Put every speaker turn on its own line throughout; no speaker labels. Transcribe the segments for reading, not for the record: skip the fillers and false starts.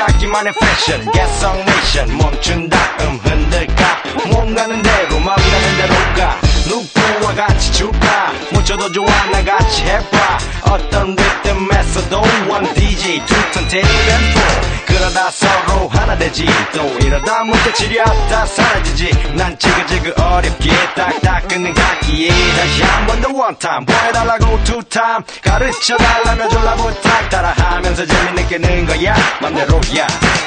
자기만의 패션 개성 네이션 멈춘 다음 흔들까 몸 가는 대로 마음 가는 대로 가 누구와 같이 줄까 묻혀도 좋아 나같이 해봐 어떤 리듬에서도 one DJ 두턴 테이블 그러다 서로 하나 되지 또 이러다 문제 치려다 사라지지 난 지그지그 어렵게 딱딱 끊는 각기에 다시 한 번 더 one time 보여달라고 two time 가르쳐달라며 졸라 부탁 따라하면서 재미있게 는 거야 맘대로야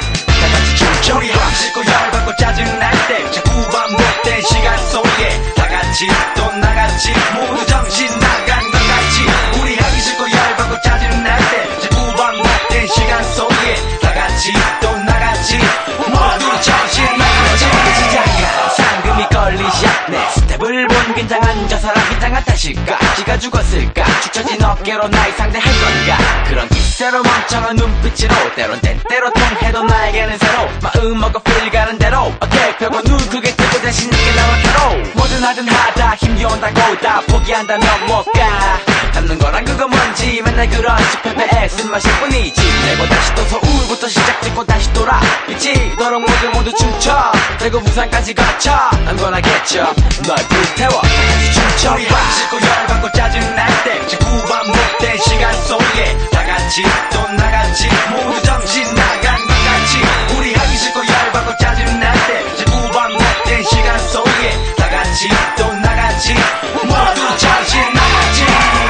다같이 춤춰 우리 하기 싫고 열받고 짜증날 때 자꾸 반복된 시간 속에 다같이 또 나같이 모두 정신 나간 것 같이 우리 하기 싫고 열받고 짜증날 때 자꾸 반복된 시간 속에 다같이 또 나같이 모두 정신 나갔지 시작한 상금이 걸린 샷내 스텝을 본 긴장한 저 사람 긴장한 탓일까 지가 죽었을까 축처진 어깨로 나의 상대할 건가 그런 기세로 멍청한 눈빛으로 때론 때때로 통해도 나에게는 새로 마음 먹고 필 가는 대로 어깨 펴고 눈 크게 뜨고 자신 있게 나와서로 뭐든 하든 하다 힘이 온다고 다 포기한다면 못가 닿는 거란 그거 뭔지 맨날 그런 식패배에 쓴맛일 뿐이지 내고 다시 또 서울부터 시작짓고 다시 돌아 미치도록 모두 춤춰 그리고 부산까지 거쳐 난 권하겠죠 널 불태워 다시 춤춰 우리 하기 싫고 열받고 짜증날 때 자꾸 반복된 시간 속에 다같이 또 나같이 모두 정신 나간 것 같이 우리 하기 싫고 열받고 짜증날 때 자꾸 반복된 시간 속에 다같이 또 나같이 모두 정신 나갔지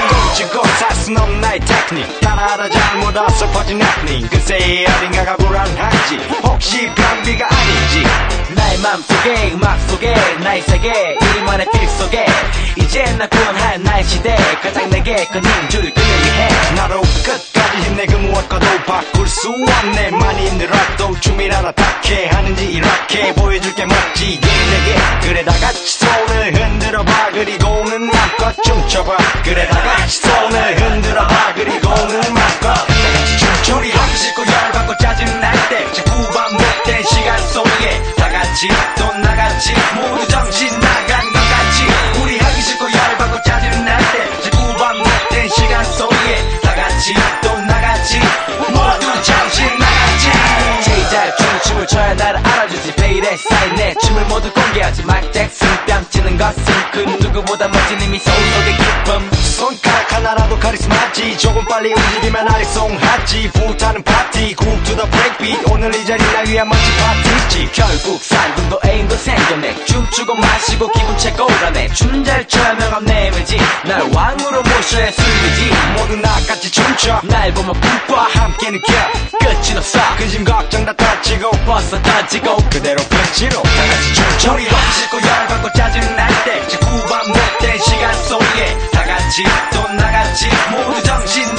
꽂히고 살 순 없는 나의 테크닉 따라하다 잘못 어설퍼진 ethnic 그새 어딘가가 불안한지 혹시 변비가 아닌지 나의 맘속에 음악 속에 나의 세계 우리만의 필 속에 이젠 나 구원할 나의 시대 가장 내게 큰 힘줄 그녀를 해 나로 끝까지 힘내 그 무엇과도 바꿀 수 없네 많이 힘들어도 춤이라나 탁해 하는지 이렇게 보여줄게 멋지게 내게 그래 다같이 손을 흔들어봐 그리고는 맘껏 춤춰봐 그래 다같이 손을 흔들어봐 그리고는 맘껏 다같이 춤춰 우리 하기 싫고 열받고 짜증날 때 자꾸 반복된 시간 속에 다같이 또 나같이 모두 정신 나간 것 같이 우리 하기 싫고 열받고 짜증날 때 자꾸 반복된 시간 속에 다같이 또 나같이 모두 정신 나갔지 제일 잘 추는 춤을 춰야 나를 알아주지 베일에 쌓인 내 춤을 모두 공개하지 마이크 잭슨 뺨치는 것은 그 누구보다 멋진 이미 소울 속의 기쁨 손가락 하나라도 카리스마지 조금 빨리 움직이면 아리송하지 불타는 파티 Groove to the breakbeat 오늘 이 자리 날 위한 멋진 파티지 결국 상금도 애인도 생겨내 춤추고 마시고 기분 최고라네 춤 잘 춰야 명함 내밀지 날 왕으로 모셔야 술이지 모두 나같이 춤춰 날 보면 뿜빠 함께 느껴 끝이 없어 근심 걱정 다 터지고 벗어 던지고 그대로 빛으로 다같이 춤춰 우리 하기 싫고 열받고 짜증날 때 자꾸 반복된 시간 속에 다같이 또 나같이 모두 정신